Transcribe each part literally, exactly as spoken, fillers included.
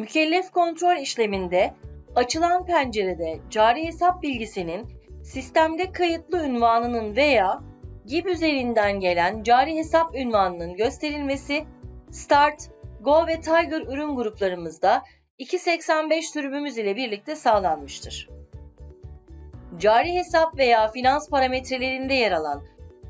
Mükellef kontrol işleminde açılan pencerede cari hesap bilgisinin sistemde kayıtlı ünvanının veya G I B üzerinden gelen cari hesap ünvanının gösterilmesi Start, Go ve Tiger ürün gruplarımızda iki nokta seksen beş sürümümüz ile birlikte sağlanmıştır. Cari hesap veya finans parametrelerinde yer alan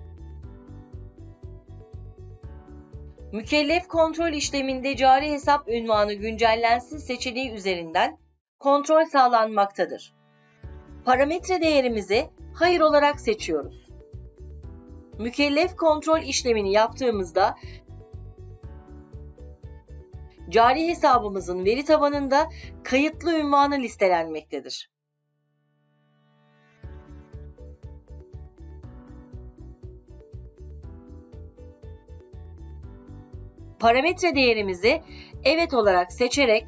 Mükellef kontrol işleminde cari hesap ünvanı güncellensin seçeneği üzerinden kontrol sağlanmaktadır. Parametre değerimizi hayır olarak seçiyoruz. Mükellef kontrol işlemini yaptığımızda cari hesabımızın veri tabanında kayıtlı ünvanı listelenmektedir. Parametre değerimizi evet olarak seçerek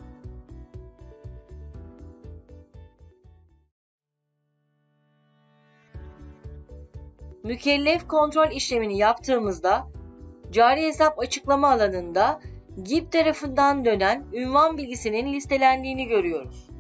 mükellef kontrol işlemini yaptığımızda cari hesap açıklama alanında G I B tarafından dönen ünvan bilgisinin listelendiğini görüyoruz.